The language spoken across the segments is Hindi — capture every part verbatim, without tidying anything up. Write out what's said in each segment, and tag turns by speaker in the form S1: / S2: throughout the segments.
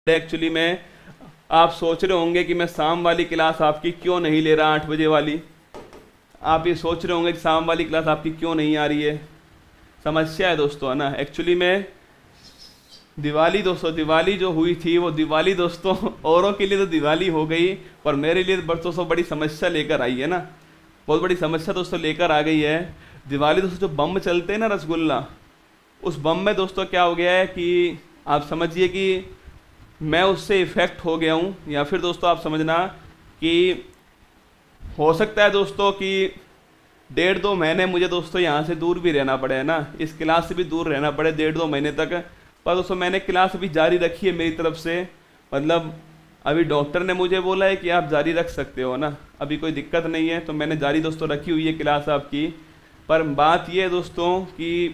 S1: एक्चुअली में आप सोच रहे होंगे कि मैं शाम वाली क्लास आपकी क्यों नहीं ले रहा, आठ बजे वाली। आप ये सोच रहे होंगे कि शाम वाली क्लास आपकी क्यों नहीं आ रही है। समस्या है दोस्तों, है ना। एक्चुअली में दिवाली दोस्तों, दिवाली जो हुई थी वो दिवाली दोस्तों औरों के लिए तो दिवाली हो गई, पर मेरे लिए दोस्तों बड़ी समस्या लेकर आई है ना। बहुत बड़ी समस्या दोस्तों लेकर आ गई है। दिवाली दोस्तों जो बम चलते हैं ना, रसगुल्ला, उस बम में दोस्तों क्या हो गया है कि आप समझिए कि मैं उससे इफ़ेक्ट हो गया हूँ, या फिर दोस्तों आप समझना कि हो सकता है दोस्तों कि डेढ़ दो महीने मुझे दोस्तों यहाँ से दूर भी रहना पड़े, है ना, इस क्लास से भी दूर रहना पड़े डेढ़ दो महीने तक। पर दोस्तों मैंने क्लास अभी जारी रखी है मेरी तरफ से। मतलब अभी डॉक्टर ने मुझे बोला है कि आप जारी रख सकते हो ना, अभी कोई दिक्कत नहीं है, तो मैंने जारी दोस्तों रखी हुई है क्लास आपकी। पर बात यह है दोस्तों कि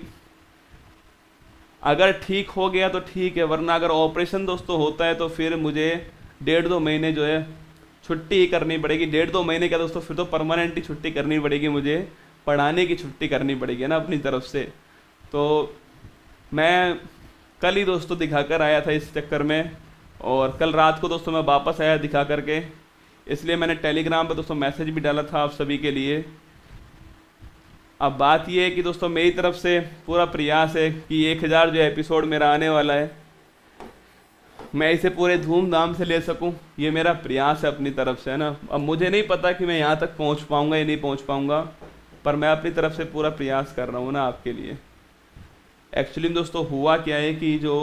S1: अगर ठीक हो गया तो ठीक है, वरना अगर ऑपरेशन दोस्तों होता है तो फिर मुझे डेढ़ दो महीने जो है छुट्टी ही करनी पड़ेगी। डेढ़ दो महीने का दोस्तों फिर तो परमानेंट ही छुट्टी करनी पड़ेगी, मुझे पढ़ाने की छुट्टी करनी पड़ेगी ना अपनी तरफ से। तो मैं कल ही दोस्तों दिखा कर आया था इस चक्कर में, और कल रात को दोस्तों मैं वापस आया दिखा करके। इसलिए मैंने टेलीग्राम पर दोस्तों मैसेज भी डाला था आप सभी के लिए। अब बात यह है कि दोस्तों मेरी तरफ से पूरा प्रयास है कि एक हज़ार जो एपिसोड मेरा आने वाला है, मैं इसे पूरे धूमधाम से ले सकूं, ये मेरा प्रयास है अपनी तरफ से, है ना। अब मुझे नहीं पता कि मैं यहाँ तक पहुँच पाऊँगा या नहीं पहुँच पाऊँगा, पर मैं अपनी तरफ से पूरा प्रयास कर रहा हूँ ना आपके लिए। एक्चुअली दोस्तों हुआ क्या है कि जो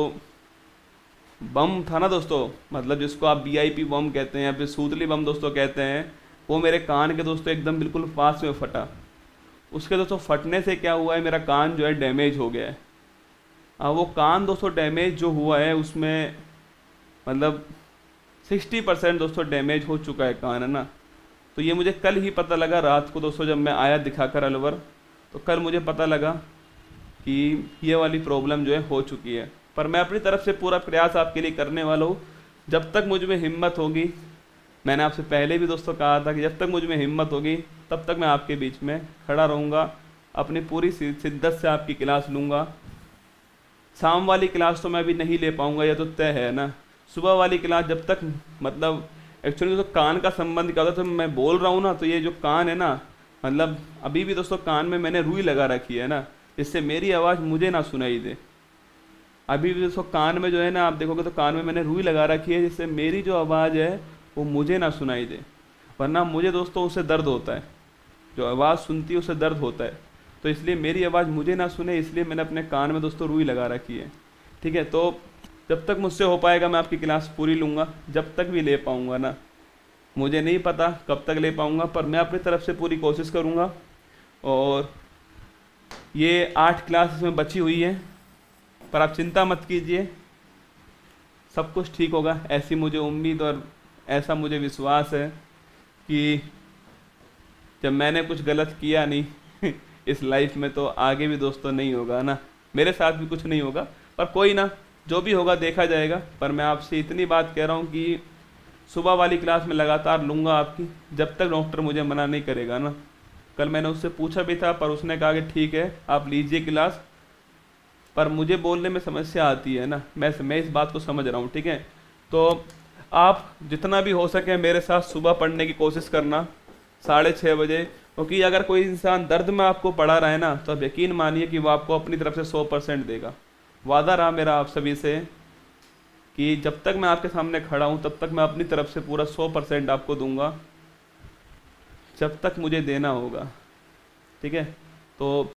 S1: बम था ना दोस्तों, मतलब जिसको आप बी आई पी बम कहते हैं या फिर सूतली बम दोस्तों कहते हैं, वो मेरे कान के दोस्तों एकदम बिल्कुल पास में फटा। उसके दोस्तों फटने से क्या हुआ है, मेरा कान जो है डैमेज हो गया है। अब वो कान दोस्तों डैमेज जो हुआ है उसमें मतलब सिक्सटी परसेंट दोस्तों डैमेज हो चुका है कान, है ना। तो ये मुझे कल ही पता लगा रात को दोस्तों, जब मैं आया दिखाकर अलवर, तो कल मुझे पता लगा कि ये वाली प्रॉब्लम जो है हो चुकी है। पर मैं अपनी तरफ से पूरा प्रयास आपके लिए करने वाला हूँ। जब तक मुझ में हिम्मत होगी, मैंने आपसे पहले भी दोस्तों कहा था कि जब तक मुझ में हिम्मत होगी तब तक मैं आपके बीच में खड़ा रहूँगा, अपनी पूरी शिद्दत से आपकी क्लास लूँगा। शाम वाली क्लास तो मैं अभी नहीं ले पाऊँगा, यह तो तय है ना। सुबह वाली क्लास जब तक, मतलब एक्चुअली तो कान का संबंध क्या होता है, तो मैं बोल रहा हूँ ना, तो ये जो कान है ना, मतलब अभी भी दोस्तों कान में मैंने रुई लगा रखी है ना, जिससे मेरी आवाज़ मुझे ना सुनाई दे। अभी भी दोस्तों कान में जो है ना, आप देखोगे तो कान में मैंने रुई लगा रखी है, जिससे मेरी जो आवाज़ है वो मुझे ना सुनाई दे, वरना मुझे दोस्तों उससे दर्द होता है। जो आवाज़ सुनती है उससे दर्द होता है, तो इसलिए मेरी आवाज़ मुझे ना सुने, इसलिए मैंने अपने कान में दोस्तों रुई लगा रखी है। ठीक है, तो जब तक मुझसे हो पाएगा मैं आपकी क्लास पूरी लूँगा, जब तक भी ले पाऊँगा ना, मुझे नहीं पता कब तक ले पाऊँगा, पर मैं अपनी तरफ से पूरी कोशिश करूँगा। और ये आठ क्लास इसमें बची हुई है, पर आप चिंता मत कीजिए, सब कुछ ठीक होगा, ऐसी मुझे उम्मीद और ऐसा मुझे विश्वास है कि जब मैंने कुछ गलत किया नहीं इस लाइफ में, तो आगे भी दोस्तों नहीं होगा ना, मेरे साथ भी कुछ नहीं होगा। पर कोई ना, जो भी होगा देखा जाएगा। पर मैं आपसे इतनी बात कह रहा हूँ कि सुबह वाली क्लास में लगातार लूँगा आपकी, जब तक डॉक्टर मुझे मना नहीं करेगा ना। कल मैंने उससे पूछा भी था, पर उसने कहा कि ठीक है आप लीजिए क्लास, पर मुझे बोलने में समस्या आती है ना, मैं मैं इस बात को समझ रहा हूँ। ठीक है, तो आप जितना भी हो सके मेरे साथ सुबह पढ़ने की कोशिश करना, साढ़े छः बजे, क्योंकि अगर कोई इंसान दर्द में आपको पढ़ा रहा है ना, तो आप यकीन मानिए कि वो आपको अपनी तरफ से सौ परसेंट देगा। वादा रहा मेरा आप सभी से कि जब तक मैं आपके सामने खड़ा हूँ तब तक मैं अपनी तरफ से पूरा सौ परसेंट आपको दूंगा, जब तक मुझे देना होगा। ठीक है, तो